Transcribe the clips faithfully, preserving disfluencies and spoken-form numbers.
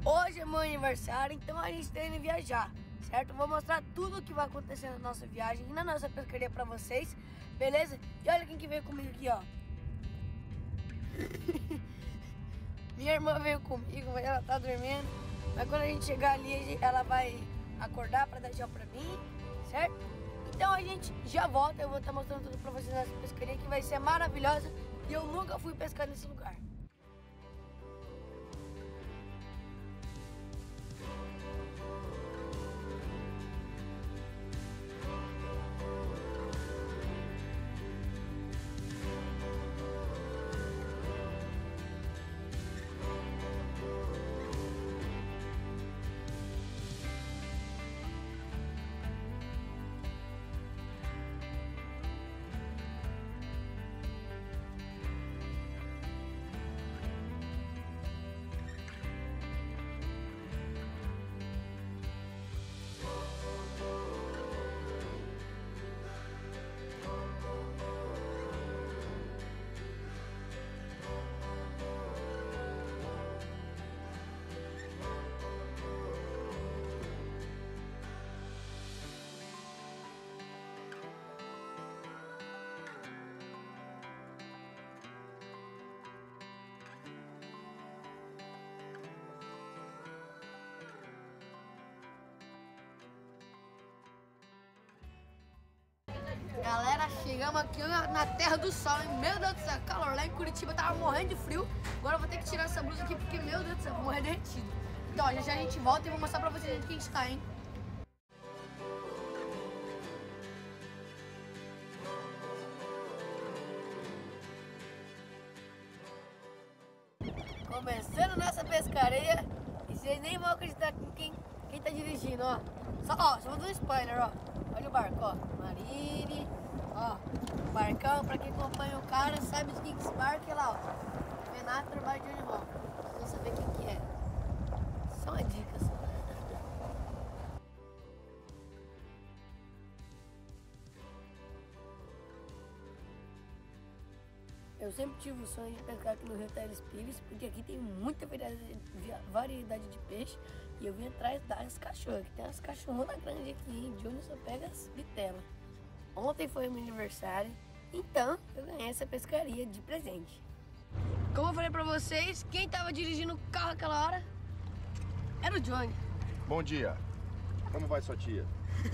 Hoje é meu aniversário, então a gente tá indo viajar, certo? Vou mostrar tudo o que vai acontecer na nossa viagem e na nossa pescaria pra vocês, beleza? E olha quem que veio comigo aqui, ó. Minha irmã veio comigo, mas ela tá dormindo. Mas quando a gente chegar ali, ela vai acordar pra dar tchau pra mim, certo? Então a gente já volta, eu vou estar mostrando tudo pra vocês nessa pescaria que vai ser maravilhosa. E eu nunca fui pescar nesse lugar. Galera, chegamos aqui na Terra do Sol, hein? Meu Deus do céu, calor. Lá em Curitiba tava morrendo de frio. Agora eu vou ter que tirar essa blusa aqui porque, meu Deus do céu, vou morrer derretido. Então, ó, já já a gente volta e vou mostrar pra vocês onde que a gente tá, hein? Começando nossa pescaria. E vocês nem vão acreditar com quem, quem tá dirigindo, ó. Só, ó, só vou dar um spoiler, ó. Olha o barco, ó. Marine, ó. Barcão, pra quem acompanha o cara, sabe de que esse barco é lá, ó. Renato trabalha de animal. Vocês vão saber quem que é. Só uma dica, só. Eu sempre tive o sonho de pescar aqui no Rio Teles Pires, porque aqui tem muita variedade de peixe. E eu vim atrás das cachorras, que tem umas cachorronas grandes aqui, hein? De onde só pega as bitelas. Ontem foi meu aniversário, então eu ganhei essa pescaria de presente. Como eu falei pra vocês, quem tava dirigindo o carro aquela hora era o Johnny. Bom dia. Como vai sua tia?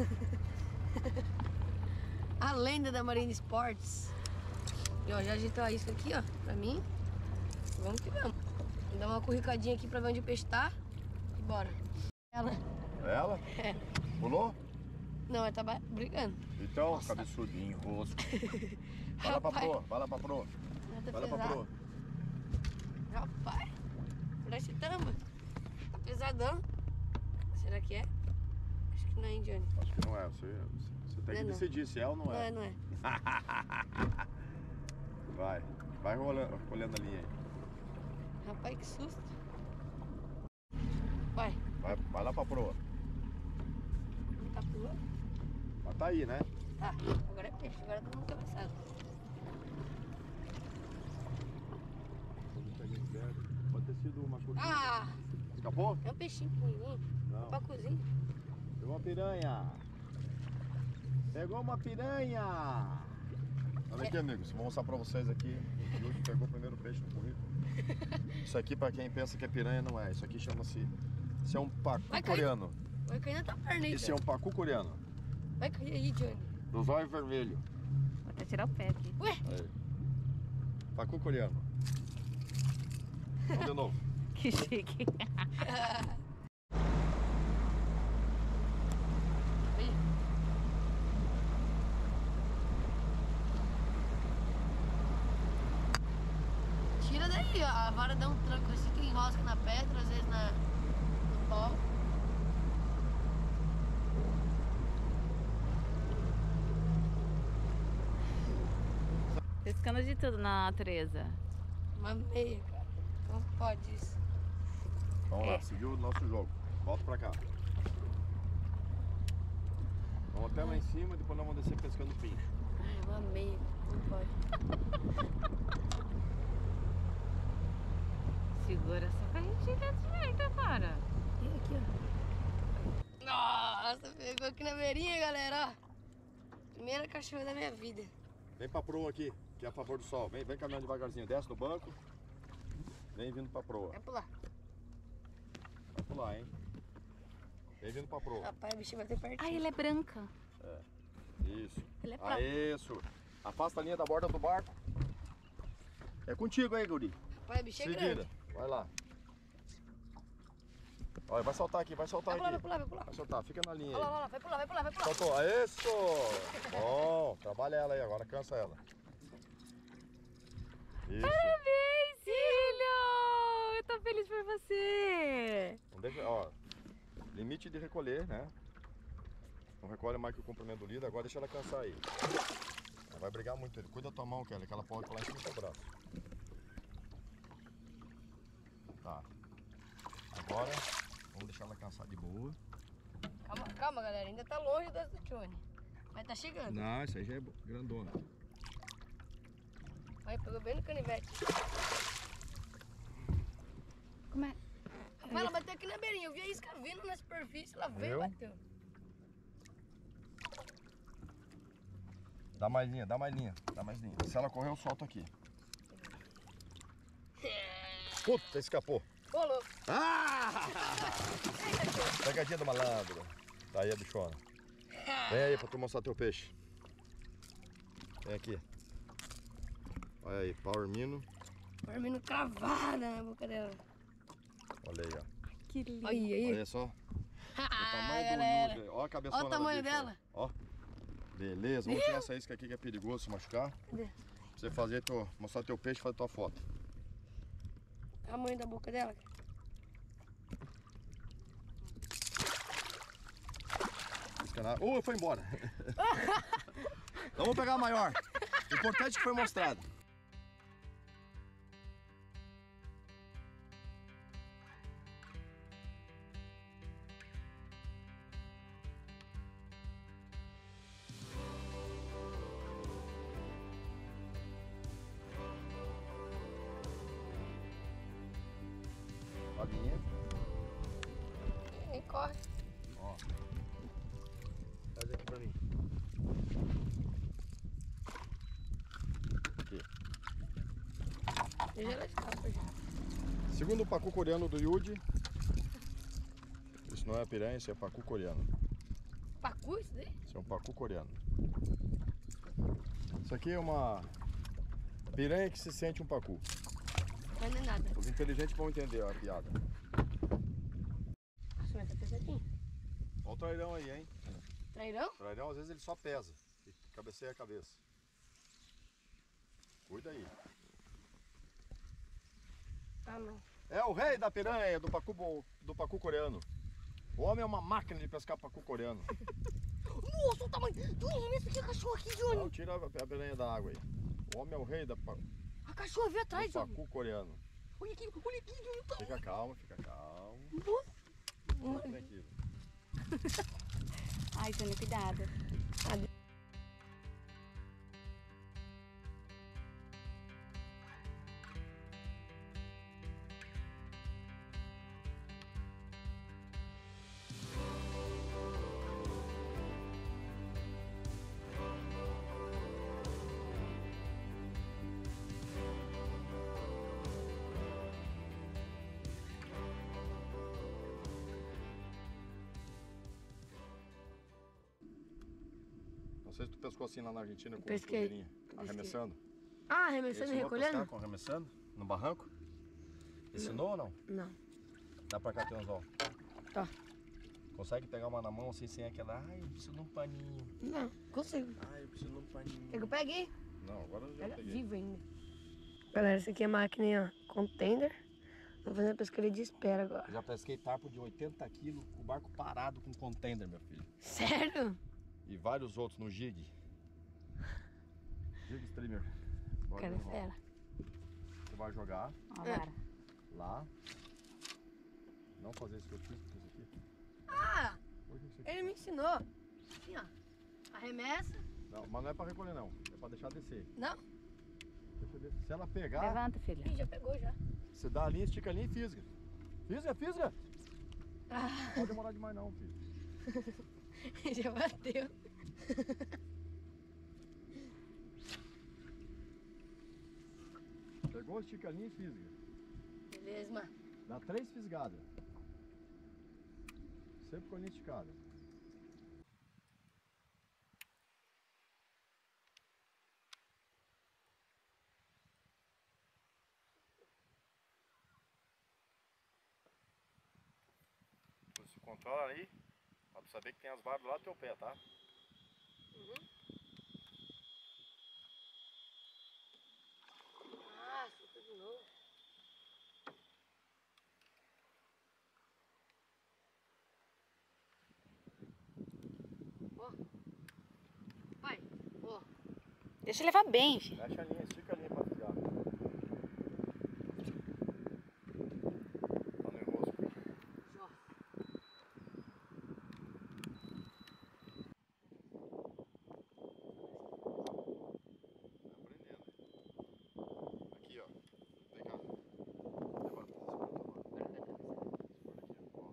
A lenda da Marine Sports. E ó, já ajeitou a isca aqui, ó, pra mim. Vamos que vamos. Vou dar uma corricadinha aqui pra ver onde o peixe tá. E bora. Ela. Ela? É. Pulou? Não, ela tá brigando. Então, Nossa. cabeçudinho, rosto. Vai lá pra pro, vai lá pra pro. Tá vai lá pra pro. Rapaz, parece tamba. Tá pesadão. Será que é? Acho que não é, hein, Johnny? Acho que não é. Você, você tem não que é decidir se é ou não não é. Não é, não é. Vai. Vai olhando, olhando a linha aí. Rapaz, que susto. Vai. Vai, vai lá pra proa. Não tá pulando? Mas tá aí, né? Tá, agora é peixe, agora tá no cabeçado. Pode ter sido uma curvinha. Ah! Escapou? É um peixinho pequenininho. Não. Pra cozinha. Pegou uma piranha. Pegou uma piranha. Olha aqui, amigos, vou mostrar pra vocês aqui. O Júlio pegou o primeiro peixe no currículo. Isso aqui, pra quem pensa que é piranha, não é. Isso aqui chama-se... Isso é um pacu Vai coreano. Vai cair na tua perna aí, Esse é um pacu coreano. Vai cair aí, Johnny. Dos olhos vermelhos. Vou até tirar o pé aqui. Ué? Aí. Pacu coreano. Vamos de novo. Que chique. Tira daí, ó. A vara dá um tranco assim que enrosca na pedra, às vezes na, no pau. Pescando de tudo na natureza. Uma meia, cara. Como pode isso? Vamos lá, É. seguiu o nosso jogo. Volta pra cá. Vamos até lá em cima e depois nós vamos descer pescando pincho. Ai, uma meia. Não pode. Segura essa correntinha direita, cara. Nossa, pegou aqui na beirinha, galera, ó. Primeira cachorra da minha vida. Vem pra proa aqui, que é a favor do sol. Vem, vem caminhando devagarzinho. Desce no banco. Vem vindo pra proa. Vai pular. Vai pular, hein? Vem vindo pra proa. Rapaz, o bichinho vai ter pertinho. Ai, ela é branca. É. Isso. Ele é prata. Aí, isso. Afasta a linha da borda do barco. É contigo aí, guri. Rapaz, o bichinho Se é grande. vira. Vai lá. Olha, vai soltar aqui, vai soltar Vai pular, vai aqui. pular, vai pular. Vai soltar, fica na linha Olha lá, aí. olha lá, vai pular, vai pular, vai pular. Soltou, isso! Bom, trabalha ela aí, agora cansa ela. Isso. Parabéns, filho! Eu tô feliz por você. Não deixa, ó, limite de recolher, né? Não recolhe mais que o comprimento do líder, agora deixa ela cansar aí. Ela vai brigar muito, cuida da tua mão, Kelly, que ela pode pular em cima do seu braço. Tá. Agora, vamos deixar ela cansar de boa. Calma, calma, galera, ainda tá longe das do Johnny. Mas tá chegando. Não, essa aí já é grandona. Aí, pegou bem no canivete. Como é? Rapaz, ela bateu aqui na beirinha. Eu vi a isca vindo na superfície, ela veio Eu? e bateu. Dá mais linha, dá mais linha, dá mais linha. Se ela correr, eu solto aqui. Puta, escapou. Ô, louco. Ah! Pegadinha do malandro. Tá aí a bichona. Vem aí pra tu mostrar teu peixe. Vem aqui. Olha aí, Power Mino. Dormindo cravada na boca dela. Olha aí, ó. Que lindo. Olha aí. Olha só. O Ah, tamanho do galera. Yuri. Olha a cabeçona Olha o tamanho da bicha, dela. Ó. Beleza, vamos tirar essa isca aqui que é perigoso se machucar. Cadê? Pra você fazer teu, mostrar teu peixe e fazer tua foto. Tamanho da boca dela. Isca na... Uh, foi embora. Então vamos pegar a maior. O importante é que foi mostrado. A linha. E corre. Ó. Faz aqui pra mim. Aqui. E já ela escapa já. Segundo o pacu coreano do Yudi, isso não é piranha, isso é pacu coreano. Pacu isso daí? Isso é um pacu coreano. Isso aqui é uma piranha que se sente um pacu. Mas não é nada. Os inteligentes vão entender a piada. Nossa, mas tá pesadinho. Olha o trairão aí, hein? Trairão? O trairão às vezes ele só pesa e cabeceia a cabeça. Cuida aí. Ah, não. É o rei da piranha do pacu, bo- do pacu coreano. O homem é uma máquina de pescar pacu coreano. Nossa, o tamanho. Johnny, esse aqui é cachorro aqui, Johnny. Não, tira a a piranha da água aí. O homem é o rei da, pa- A cachorra veio atrás, do Johnny. pacu coreano. Olha aqui, olha aqui, Johnny. Tá... Fica calmo, fica calmo. Nossa. Fica tranquilo. Ai, Júnior, cuidado. Não sei se tu pescou assim lá na Argentina com Pesquei. a cordeirinha, arremessando. Ah, arremessando e Ensinou a pescar recolhendo? com arremessando no barranco? Ensinou ou não? Não. Dá pra cá ter um anzol. Tá. Consegue pegar uma na mão assim sem aquela, ai, eu preciso de um paninho. Não, consigo. Ai, eu preciso de um paninho. Quer que eu pegue aí? Não, agora eu já Pega peguei. vivo ainda. Galera, essa aqui é a máquina ó, container. Vou fazer a pescaria de espera agora. Eu já pesquei tarpo de oitenta quilos, com o barco parado com container, meu filho. Sério? E vários outros no jig. Jig streamer. Bora Cara, no rolo. fera. Você vai jogar Ó, É. Lara. lá. Não fazer isso que eu fiz, porque isso aqui. Ah, Por que isso aqui? ele me ensinou. Assim, ó. Arremessa. Não, mas não é pra recolher não. É pra deixar descer. Não? Deixa descer. Se ela pegar, Levanta, filha. Ih, já pegou já. você dá a linha, estica a linha e fisga. Fisga, fisga! Ah, Não pode demorar demais não, filho. Já bateu. Pegou, estica a linha e fisga. Beleza, mano. Dá três fisgadas. Sempre com a linha esticada. Você controla aí, pra saber que tem as varas lá do teu pé, tá? Uhum. Ah, soltou de novo. Ó. Pai, ó. Deixa eu levar bem, filho. Fecha a linha, estica a linha pra fisgar. Tá nervoso? Ó. Aprendendo. Aqui, ó. Vem cá. Levanta. Segura aqui, ó.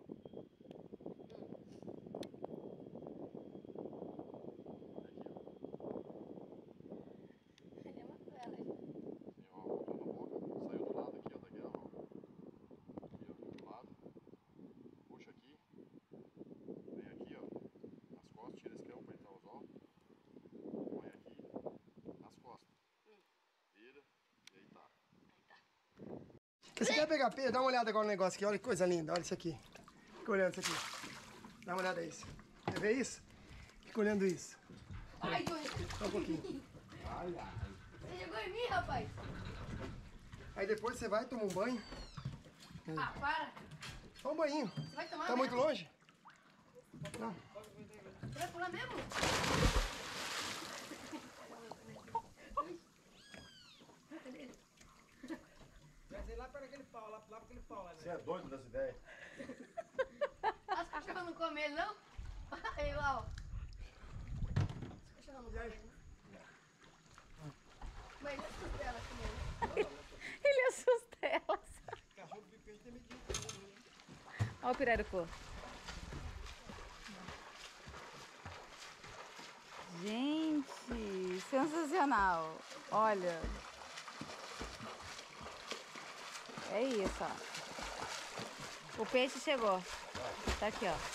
Ele matou ela. Assim, ó, botou na boca, saiu do lado aqui, ó, da guerra, ó. Aqui, ó, do lado. Puxa aqui. Vem aqui, ó. Nas costas, tira esse que é o peital, ó. Põe aqui, nas costas. Vira, e aí tá. Você quer pegar peixe? Dá uma olhada agora no negócio aqui, olha que coisa linda, olha isso aqui. Fica olhando isso aqui. Dá uma olhada isso. Quer ver isso? Fica olhando isso. Ai, Johnny. Só um pouquinho. Você jogou em mim, rapaz. Aí depois você vai tomar um banho. Ah, para. Só um banho. Você vai tomar Tá muito mesmo? longe? Não. Você vai pular mesmo? Você é doido das ideias? As cachorras não comem ele, não? Aí lá, ó. As cachorras não comem ele. Mas ele assusta ela comendo. Ele assusta elas. Olha o pirarucu. Gente, sensacional. Olha. É isso, ó. O peixe chegou. Tá aqui, ó.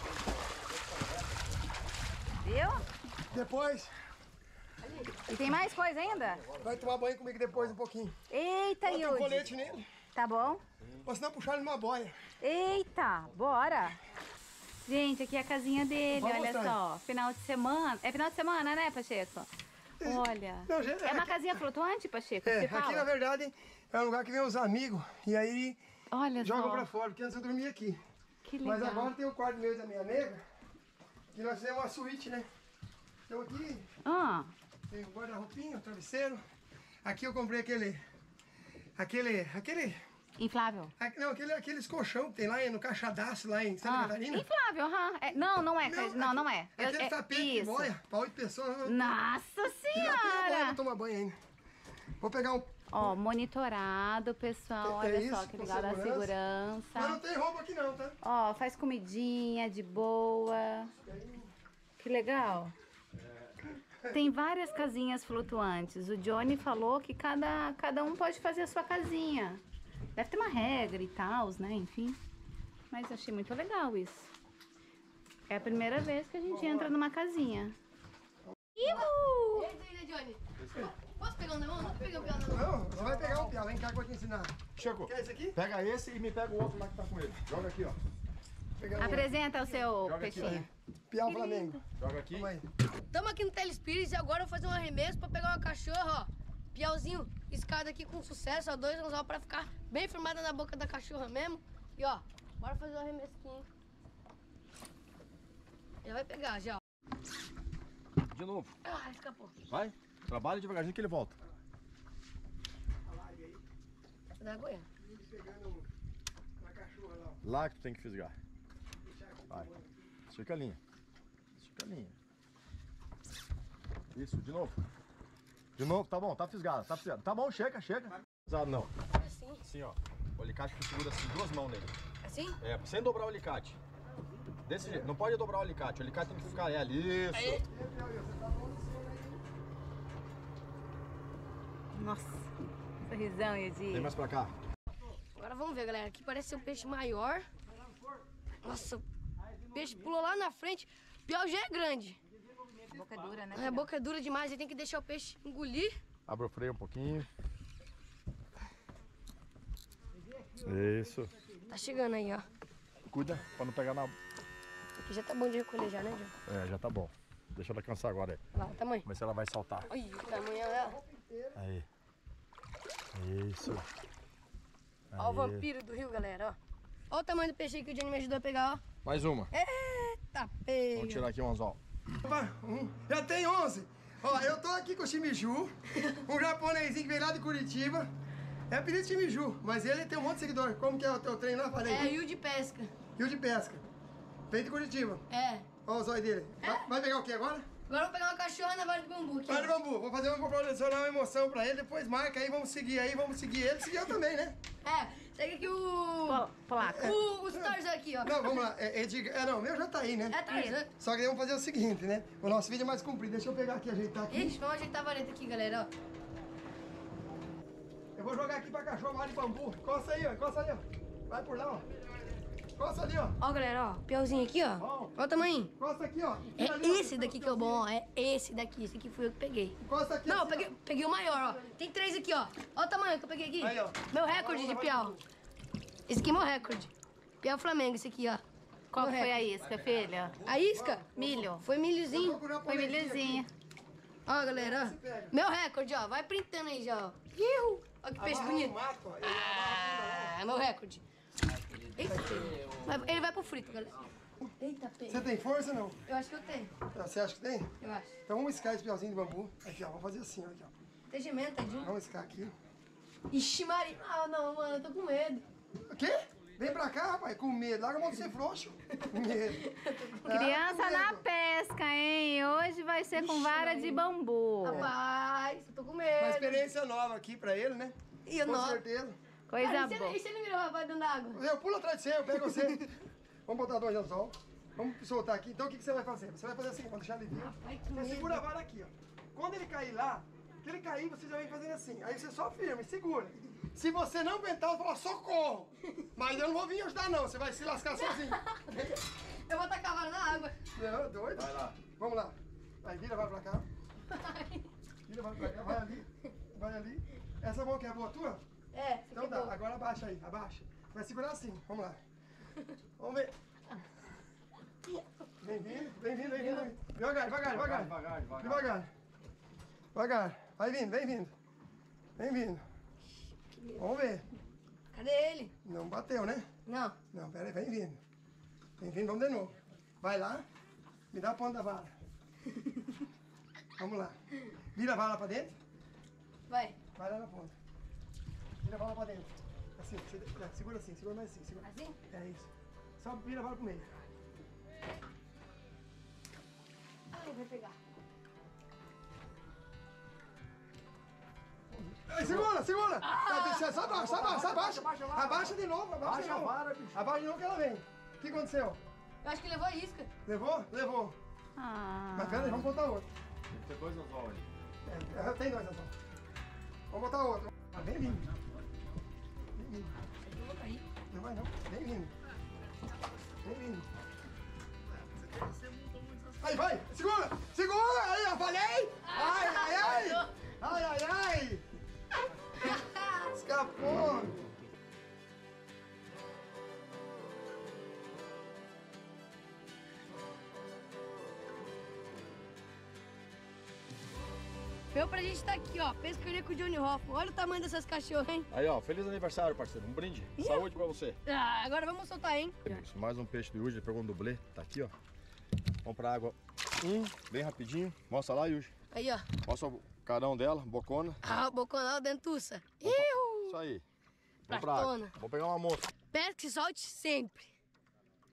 Viu? Depois E tem mais coisa ainda? vai tomar banho comigo depois um pouquinho. Eita, Bota um Yudi. colete nele, Tá bom? ou senão puxar ele numa boia. Eita, bora. Gente, aqui é a casinha dele, Vamos olha mostrar. só. Final de semana. É final de semana, né, Pacheco? Olha. Não, gente, É uma aqui- casinha flutuante, Pacheco? É, Você aqui fala? na verdade é um lugar que vem os amigos e aí Olha jogam só. pra fora, porque antes eu dormia aqui. Que legal. Mas agora tem o quarto meu e da minha nega, que nós fizemos uma suíte, né? Então aqui Ah, tem o guarda-roupinho, o travesseiro. Aqui eu comprei aquele. Aquele. Aquele. inflável. aqu- Não, aquele, aqueles colchão que tem lá no Caixadaço, lá em Santa Ah, Catarina. inflável, aham. É, não, não é. Não, não, não é. Eu- Aquele é tapete de isso. boia, pra oito pessoas. Nossa Já tem a boia, senhora! vou tomar banho ainda. Vou pegar um. Ó, monitorado, pessoal. É Olha isso, só que com legal da segurança. Mas não segurança. tem roupa aqui não, tá? Ó, faz comidinha de boa. Que legal. Tem várias casinhas flutuantes. O Johnny falou que cada, cada um pode fazer a sua casinha. Deve ter uma regra e tal, né? Enfim. Mas eu achei muito legal isso. É a primeira vez que a gente entra numa casinha. Ihu! E aí, Johnny? Posso pegar um na mão? Não pega o pior na mão. Não, você vai pegar um piau, vem cá que eu vou te ensinar. Chico, Quer esse aqui? pega esse e me pega o outro lá que tá com ele. Joga aqui, ó. Pegar um Apresenta o seu Joga aqui, peixinho. piau Flamengo. Joga aqui. Toma aí. Tamo aqui no Telespires e agora eu vou fazer um arremesso pra pegar uma cachorra, ó. Piauzinho, escada aqui com sucesso, ó. Dois anzol pra ficar bem firmada na boca da cachorra mesmo. E ó, bora fazer um arremessinho. Já vai pegar, já, ó. De novo. Ah, escapou. Vai. Trabalha devagarzinho que ele volta. Da Goiânia. Pegando uma cachorra lá. Lá que tu tem que fisgar. Vai. Estica a linha. Estica a linha. Isso, de novo. De novo, tá bom, tá fisgado, tá fisgado. Tá bom, chega, chega. Pesado não. Assim, Assim, ó. O alicate tu segura assim, duas mãos nele. assim? É, sem dobrar o alicate. Desse jeito. Não pode dobrar o alicate. O alicate tem que ficar é, ali. Isso. Aí. Nossa, sorrisão, Edi. Vem mais pra cá. Agora vamos ver, galera. Aqui parece ser um peixe maior. Nossa, o peixe pulou lá na frente. O piau já é grande. Boca dura, né? É, a boca é dura demais. Aí tem que deixar o peixe engolir. Abre o freio um pouquinho. Isso. Tá chegando aí, ó. Cuida pra não pegar na... Aqui já tá bom de recolher já, né, John? É, já tá bom. Deixa ela cansar agora aí. Olha lá o tamanho. Vamos ver se ela vai saltar. Olha o tamanho dela. Aí. Isso. Ó o Aí. vampiro do rio, galera, ó. Ó o tamanho do peixe aí que o Johnny me ajudou a pegar, ó. Mais uma. Eita, pega. Vamos tirar aqui um anzol. Opa, um. Já tem onze. Ó, eu tô aqui com o Shimizu, um japonesinho que veio lá de Curitiba. É apelido Shimizu, mas ele tem um monte de seguidor. Como que é o teu treino lá? Falei. É rio de pesca. Rio de pesca. Veio de Curitiba. É. Ó o zóio dele. Vai, vai pegar o que agora? Agora eu vou pegar uma cachorra na vara de bambu aqui. Vai de bambu. Vou fazer uma proporcionar uma emoção pra ele, depois marca aí, vamos seguir aí, vamos seguir ele. Seguir eu também, né? É, segue aqui o... Placa. O, o Tarzan aqui, ó. Não, vamos lá. É, Edgar... é, não, o meu já tá aí, né? É Tarzan. Só que aí vamos fazer o seguinte, né? O nosso vídeo é mais comprido. Deixa eu pegar aqui, ajeitar aqui. Ixi, vamos ajeitar a vareta aqui, galera, ó. Eu vou jogar aqui pra cachorro vara de bambu. Encosta aí, ó. Encosta ali, ó. Vai por lá, ó. Encosta ali, ó. Ó, galera, ó. Piauzinho aqui, ó. Ó. Ó o tamanho. Encosta aqui, ó. Tira ali, É ó. esse daqui que é o bom, ó. É esse daqui. Esse aqui foi eu que peguei. Encosta aqui, Não, eu assim, peguei, peguei o maior, ó. Tem três aqui, ó. Ó o tamanho que eu peguei aqui. Aí, ó. Meu recorde de piau. Esse aqui é meu recorde. Piau Flamengo, esse aqui, ó. Qual Meu foi a recorde. isca, filha? A isca? Milho. Foi milhozinho. Foi milhozinho. Ó, galera, ó. Meu recorde, ó. Vai printando aí já, ó. Iu! Ó que peixe Amarra bonito. no mato, ó. Ele Ah, é meu recorde. Eita, Vai- ele vai pro frito, galera. Eita, peixe. Você tem força ou não? Eu acho que eu tenho. Você acha que tem? Eu acho. Então vamos escar esse piauzinho de bambu. Aqui, ó. Vamos fazer assim, ó. Aqui, ó. Tem gemendo, tadinho. Vamos escar aqui. Ixi, Maria. Ah, não, mano, eu tô com medo. O quê? Vem pra cá, rapaz. Com medo. Larga a mão de ser frouxo. Com medo. Criança Ah, com na medo. pesca, hein? Hoje vai ser com vara de bambu. Rapaz, eu tô com Uma medo. experiência nova aqui pra ele, né? E eu Com não. certeza. Coisa Cara, e se ele- boa. e se ele virou rapaz dentro d'água? Eu pulo atrás de você, eu pego você. Vamos botar dois anzol. Vamos soltar aqui. Então o que, que você vai fazer? Você vai fazer assim, vamos deixar ele vir. Ai, que Você medo. segura a vara aqui, ó. Quando ele cair lá, que ele cair, você já vem fazendo assim. Aí você só firma e segura. Se você não aguentar, você fala socorro. Mas eu não vou vir ajudar não, você vai se lascar sozinho. Eu vou tacar a vara na água. Não, doido. Vai lá. Vamos lá. Vai, vira, vai pra cá. Vira, vai pra cá, vai ali. Vai ali. Essa mão que é a boa tua? É, você Então tá, agora abaixa aí, abaixa. Vai segurar assim, vamos lá. Vamos ver. Vem vindo, vem vindo, vem vindo. Devagar, devagar, devagar. Devagar, devagar. Devagar. Devagar. Vai vindo, vem vindo. Vem vindo. Vamos ver. Cadê ele? Não bateu, né? Não. Não, pera aí, vem vindo. Vem vindo, vamos de novo. Vai lá, me dá a ponta da vara. Vamos lá. Vira a vara pra dentro. Vai. Vai lá na ponta. Vira a vara pra dentro. Assim, você- é, segura assim, segura mais assim. Segura. Assim? É isso. Só vira a vara pro meio. Ai, vai pegar. Ai, segura, segura! Tá, deixa- Só abaixa, só abaixa, só abaixa. Abaixa de novo, abaixa de Abaixa a novo. vara, bicho. Abaixa de novo que ela vem. O que aconteceu? Eu acho que levou a isca. Levou? Levou. Ah. Mas pera aí, vamos botar outro. Tem que ter dois anzol aí. É, é, tem dois, então. Vamos botar outro. Ah, vem vindo. Vem vindo. Eu vou cair. Não vai não. Vem vindo. Vem vindo. Aí, vai! Segura! Segura! Aí, eu falei! Ai, ai, ai! Ai, ai, ai! Escapou! Veio pra gente estar aqui, ó. Pescaria com o Johnny Hoffman. Olha o tamanho dessas cachorras, hein? Aí, ó, feliz aniversário, parceiro. Um brinde. Saúde pra você. Ah, agora vamos soltar, hein? Isso, mais um peixe do Yuji, ele pegou um dublê, tá aqui, ó. Vamos pra água. Um, bem rapidinho. Mostra lá, Yuji. Aí, ó. Mostra o carão dela, bocona. Ah, o boconal dentuça. Isso aí. Vamos pra água. Pratona. Vou pegar uma moça. Pesca e solte sempre.